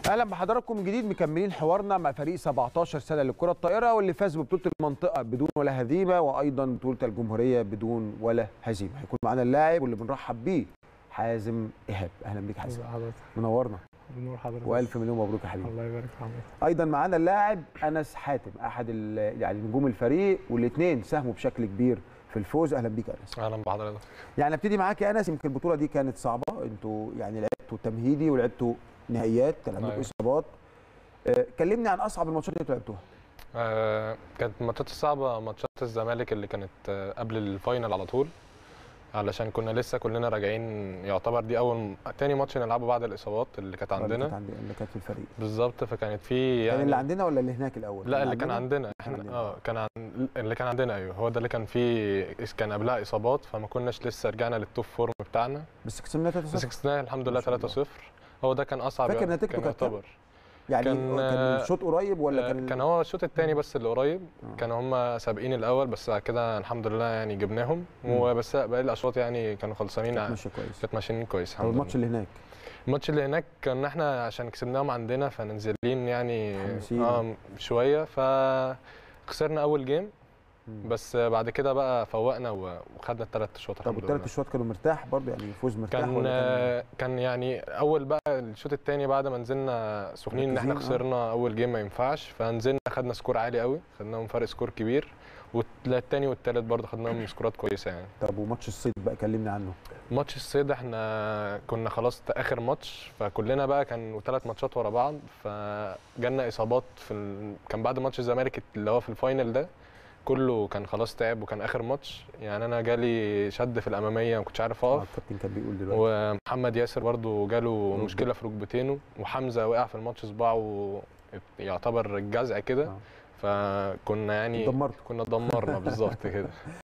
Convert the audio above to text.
اهلا بحضراتكم من جديد، مكملين حوارنا مع فريق 17 سنه للكره الطائره واللي فاز ببطوله المنطقه بدون ولا هزيمه، وايضا بطوله الجمهوريه بدون ولا هزيمه. هيكون معانا اللاعب واللي بنرحب بيه حازم ايهاب. اهلا بيك حازم. حضرتك منورنا. بنور حضرتك والف مليون مبروك يا حبيبي. الله يبارك في حضرتك. ايضا معانا اللاعب انس حاتم، احد يعني نجوم الفريق، والاثنين ساهموا بشكل كبير في الفوز. اهلا بيك يا انس. اهلا بحضرتك. يعني ابتدي معاك يا انس، يمكن البطوله دي كانت صعبه، انتوا يعني لعبتوا تمهيدي ولعبتوا نهائيات، كان عندكم اصابات. كلمني عن اصعب الماتشات اللي انتوا لعبتوها. كانت الماتشات الصعبه ماتشات الزمالك اللي كانت قبل الفاينل على طول، علشان كنا لسه كلنا راجعين، يعتبر دي تاني ماتش نلعبه بعد الاصابات اللي كانت عندنا، اللي كانت في الفريق بالظبط. فكانت في يعني اللي عندنا ولا اللي هناك الاول؟ لا اللي كان عندنا احنا اللي كان عندنا. ايوه هو ده اللي كان فيه، كان قبلها اصابات، فما كناش لسه رجعنا للتوب فورم بتاعنا، بس كسبنا 3-0. بس كسبناها الحمد لله 3-0. هو ده كان اصعب. فاكر نتيجته كانت يعني كان الشوط قريب ولا كان هو الشوط الثاني بس اللي قريب. كانوا هم سابقين الاول، بس كده الحمد لله يعني جبناهم. وبس باقي الاشواط يعني كانوا خلصانين، كانت ماشيين كويس الحمد لله. الماتش اللي هناك، الماتش اللي هناك كان احنا عشان كسبناهم عندنا فننزلين يعني شويه، فخسرنا اول جيم، بس بعد كده بقى فوقنا وخدنا الثلاث اشواط. طب والثلاث اشواط كانوا مرتاح برضه، يعني الفوز مرتاح كان يعني اول بقى الشوط الثاني بعد ما نزلنا سخنين ان احنا خسرنا اول جيم ما ينفعش، فنزلنا خدنا سكور عالي قوي، خدناهم فرق سكور كبير، والثاني والثالث برضه خدناهم سكورات كويسه يعني. طب وماتش الصيد بقى كلمني عنه. ماتش الصيد احنا كنا خلاص اخر ماتش، فكلنا بقى كانوا 3 ماتشات ورا بعض، فجالنا اصابات كان بعد ماتش الزمالك اللي هو في الفاينل ده كله كان خلاص تعب، وكان اخر ماتش يعني. انا جالي شد في الاماميه ما كنتش عارف اقف. الكابتن كان بيقول دلوقتي. ومحمد ياسر برضو جاله مشكله في ركبتينه، وحمزه وقع في الماتش صباعه يعتبر الجزع كده. فكنا يعني كنا دمرنا بالظبط كده.